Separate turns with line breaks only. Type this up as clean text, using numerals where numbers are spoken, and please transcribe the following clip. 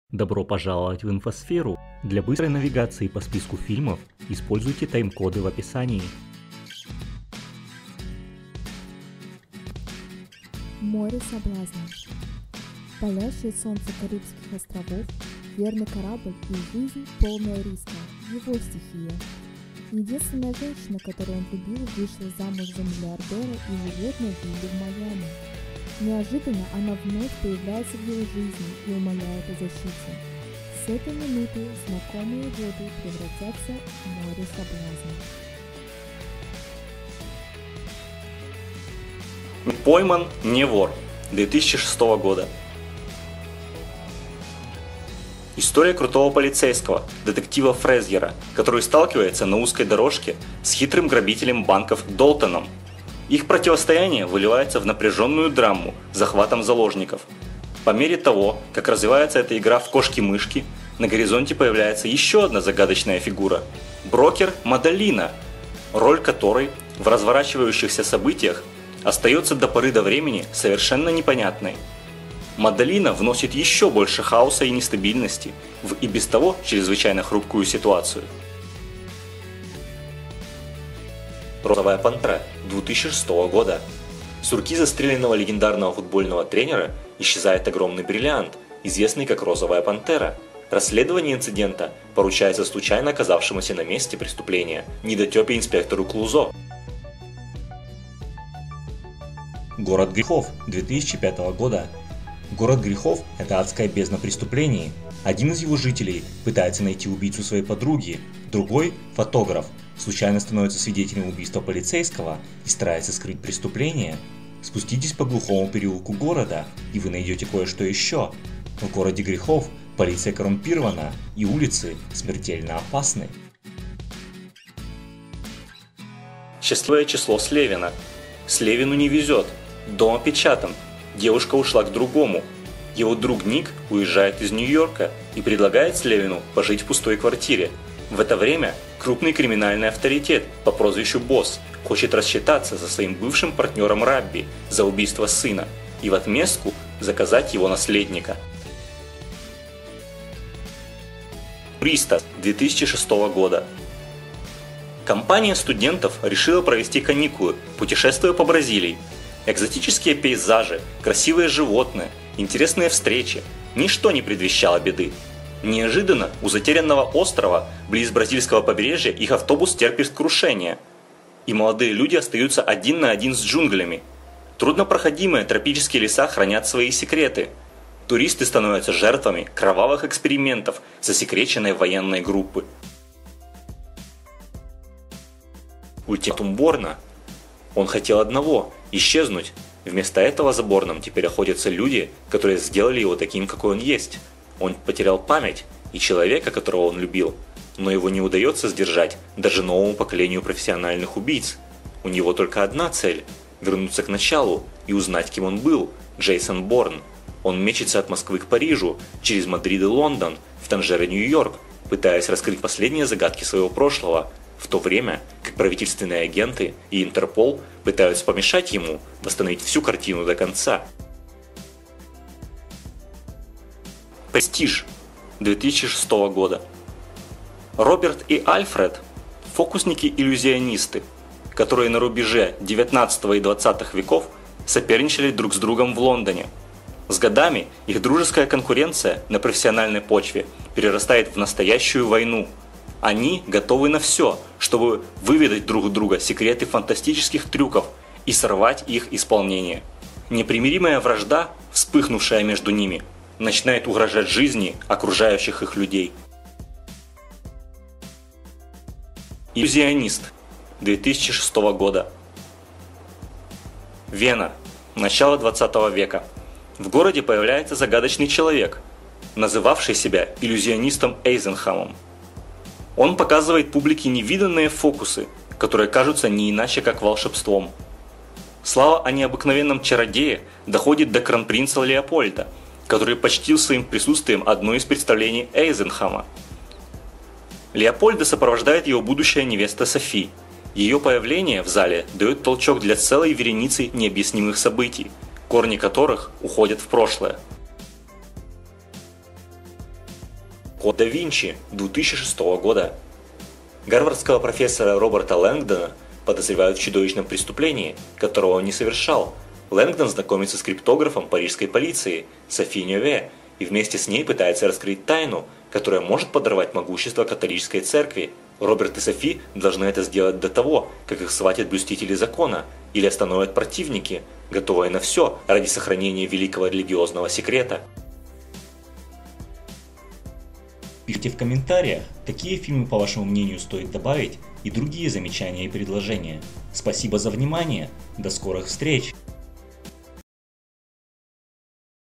Добро пожаловать в инфосферу! Для быстрой навигации по списку фильмов используйте тайм-коды в описании.
Море соблазна. Палящее солнце Карибских островов, верный корабль и жизнь, полная риска. Его стихия. Единственная женщина, которую он любил, вышла замуж за миллиардера и живет на вилле в Майами. Неожиданно она вновь появляется в его жизни и умоляет о защите. С этой минуты знакомые воды превратятся в море соблазна.
Пойман, не вор. 2006 года. История крутого полицейского, детектива Фрезьера, который сталкивается на узкой дорожке с хитрым грабителем банков Долтоном. Их противостояние выливается в напряженную драму с захватом заложников. По мере того, как развивается эта игра в кошки-мышки, на горизонте появляется еще одна загадочная фигура – брокер Мадалина, роль которой в разворачивающихся событиях остается до поры до времени совершенно непонятной. Мадалина вносит еще больше хаоса и нестабильности в и без того чрезвычайно хрупкую ситуацию. Розовая пантера 2006 года. С руки застреленного легендарного футбольного тренера исчезает огромный бриллиант, известный как Розовая пантера. Расследование инцидента поручается случайно оказавшемуся на месте преступления недотепе инспектору Клузо. Город грехов 2005 года. Город грехов – это адская бездна преступлений. Один из его жителей пытается найти убийцу своей подруги, другой – фотограф, случайно становится свидетелем убийства полицейского и старается скрыть преступление. Спуститесь по глухому переулку города, и вы найдете кое-что еще. В городе грехов полиция коррумпирована, и улицы смертельно опасны. Счастливое число Слевина. Слевину не везет. Дом опечатан. Девушка ушла к другому. Его друг Ник уезжает из Нью-Йорка и предлагает Слевину пожить в пустой квартире. В это время крупный криминальный авторитет по прозвищу Босс хочет рассчитаться со своим бывшим партнером Рабби за убийство сына и в отместку заказать его наследника. Туриста 2006 года. Компания студентов решила провести каникулы, путешествуя по Бразилии. Экзотические пейзажи, красивые животные, интересные встречи – ничто не предвещало беды. Неожиданно у затерянного острова, близ бразильского побережья, их автобус терпит крушение, и молодые люди остаются один на один с джунглями. Труднопроходимые тропические леса хранят свои секреты. Туристы становятся жертвами кровавых экспериментов засекреченной военной группы. Ультиматум Борна. Он хотел одного – исчезнуть. Вместо этого за Борном теперь охотятся люди, которые сделали его таким, какой он есть. Он потерял память и человека, которого он любил, но его не удается сдержать даже новому поколению профессиональных убийц. У него только одна цель – вернуться к началу и узнать, кем он был – Джейсон Борн. Он мечется от Москвы к Парижу, через Мадрид и Лондон, в Танжер и Нью-Йорк, пытаясь раскрыть последние загадки своего прошлого, в то время как правительственные агенты и Интерпол пытаются помешать ему восстановить всю картину до конца. Престиж 2006 года. Роберт и Альфред – фокусники-иллюзионисты, которые на рубеже 19 и 20 веков соперничали друг с другом в Лондоне. С годами их дружеская конкуренция на профессиональной почве перерастает в настоящую войну. Они готовы на все, чтобы выведать друг у друга секреты фантастических трюков и сорвать их исполнение. Непримиримая вражда, вспыхнувшая между ними, начинает угрожать жизни окружающих их людей. Иллюзионист 2006 года. Вена. Начало 20 века. В городе появляется загадочный человек, называвший себя иллюзионистом Эйзенхамом. Он показывает публике невиданные фокусы, которые кажутся не иначе как волшебством. Слава о необыкновенном чародее доходит до кронпринца Леопольда, который почтил своим присутствием одно из представлений Эйзенхама. Леопольда сопровождает его будущая невеста Софи. Ее появление в зале дает толчок для целой вереницы необъяснимых событий, корни которых уходят в прошлое. Код да Винчи 2006 года. Гарвардского профессора Роберта Лэнгдона подозревают в чудовищном преступлении, которого он не совершал. Лэнгдон знакомится с криптографом парижской полиции Софи Ньове и вместе с ней пытается раскрыть тайну, которая может подорвать могущество католической церкви. Роберт и Софи должны это сделать до того, как их схватят блюстители закона или остановят противники, готовые на все ради сохранения великого религиозного секрета.
Пишите в комментариях, какие фильмы, по вашему мнению, стоит добавить, и другие замечания и предложения. Спасибо за внимание, до скорых встреч!